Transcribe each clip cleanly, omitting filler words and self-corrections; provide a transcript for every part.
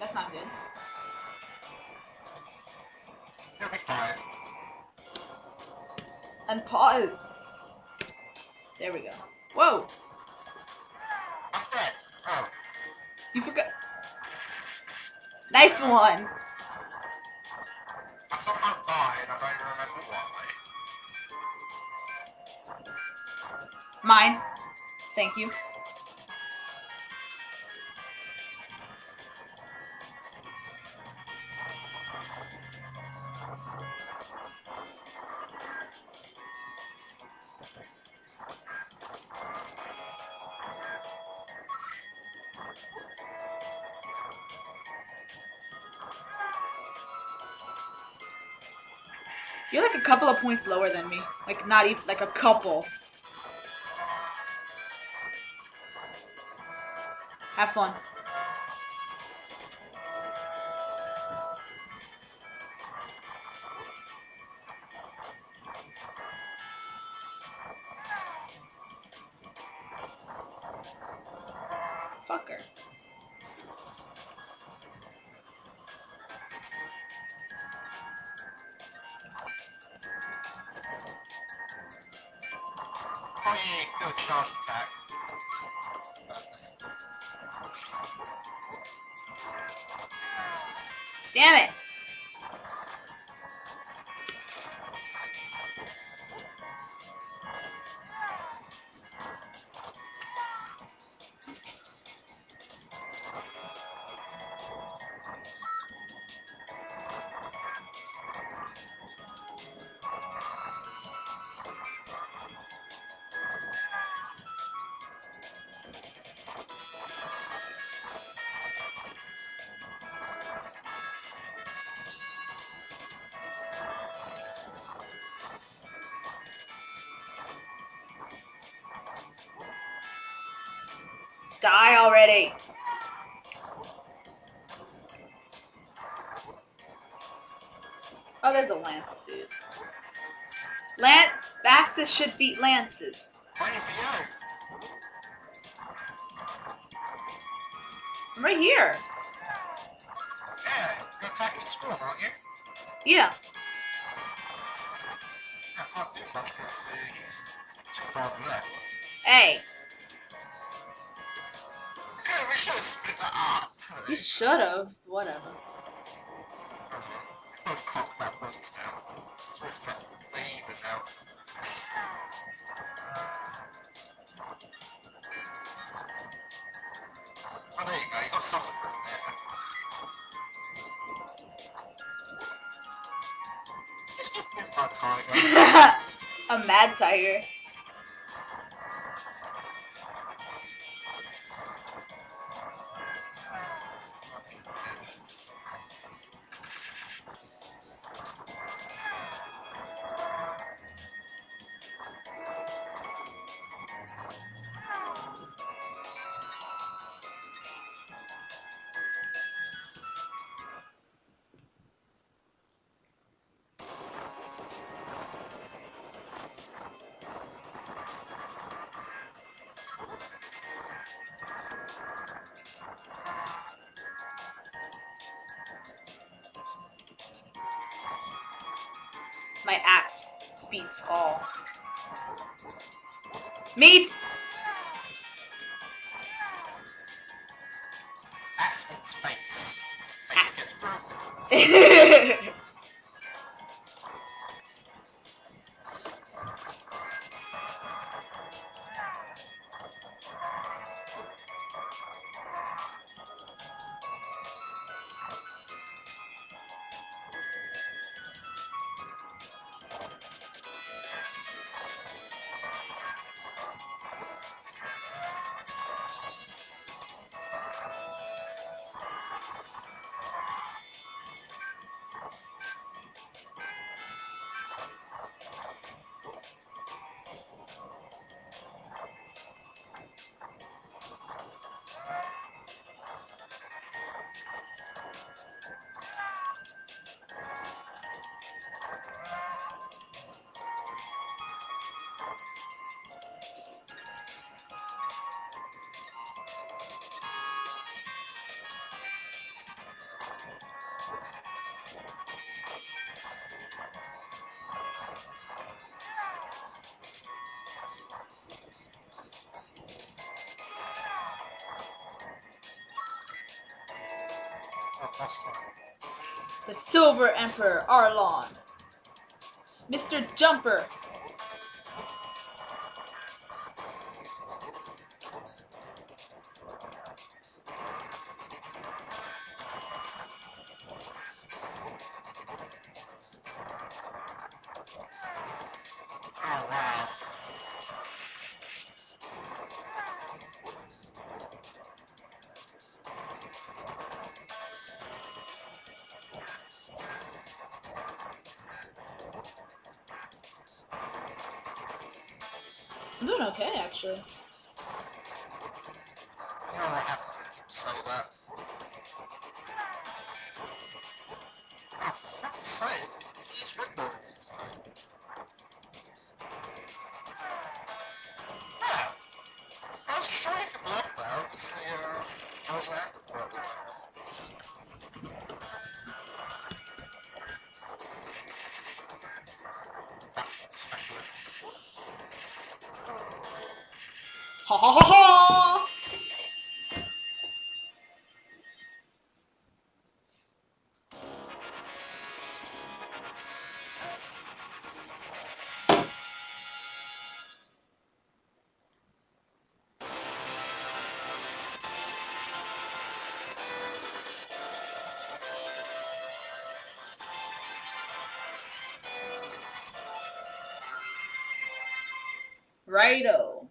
That's not good. You'll be fine. And pause. There we go. Whoa! I'm dead. Oh. You forgot. Nice one. I somehow died. I don't even remember why. Mine. Thank you. You're like a couple of points lower than me. Like, not even, like a couple. Have fun. Fucker. Oh yeah, do a charge attack. Damn it. Die already. Oh, there's a Lance, dude. Baxus should beat Lances. Waiting for you. I'm right here. Yeah, you're attacking Storm, aren't you? Yeah. I can't do much because he's too far to the left. Hey. Okay, we should have split that up. You should've. Whatever. Both cocked that once now. So we've got even now. Oh, there you go. You got some fruit there. Just get bit by a tiger. A mad tiger. My axe beats all. Meat! Axe gets face. Face gets broken. The Silver Emperor Arlon. Mr. Jumper. Oh wow. I'm doing okay, actually. You know what happened? So that. Oh, for fuck's sake. He's recording this time. Yeah. I was trying to block that to see, how was that? Ha ha ha ha! Righto.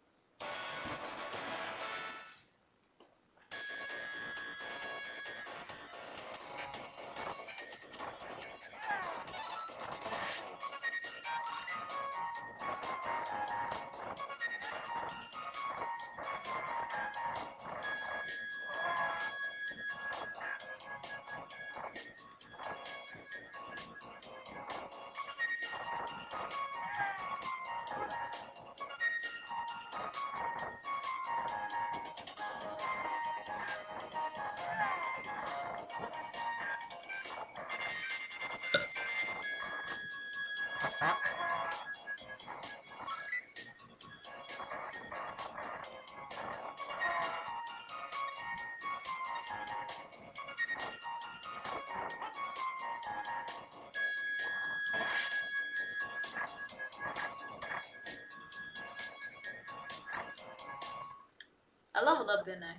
I leveled up, didn't I?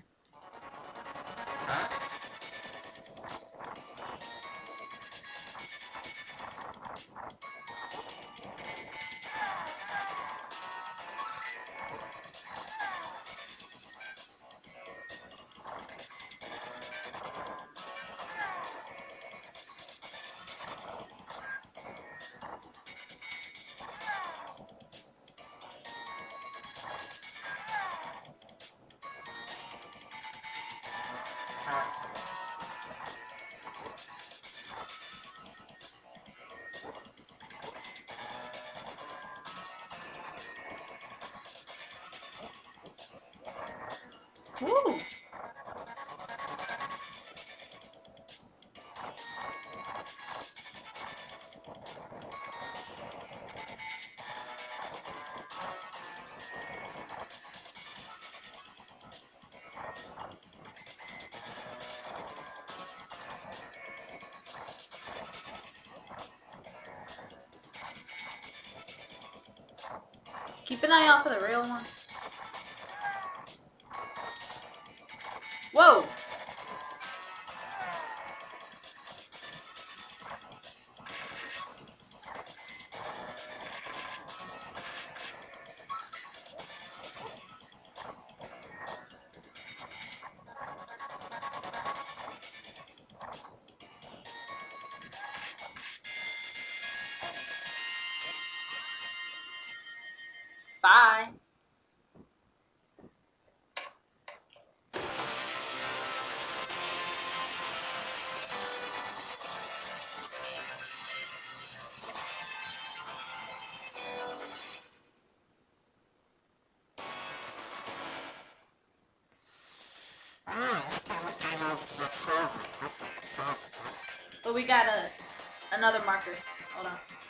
Huh? Woo! Keep an eye out for the real one. Whoa! Bye. But we got another marker. Hold on.